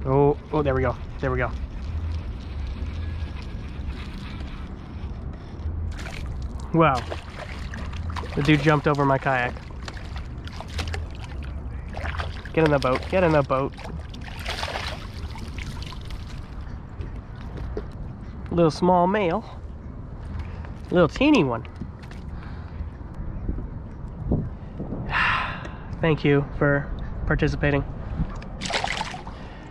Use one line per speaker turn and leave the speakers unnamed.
Oh, oh, there we go. There we go. Wow. The dude jumped over my kayak. Get in the boat. Get in the boat. Little small male. Little teeny one. Thank you for participating.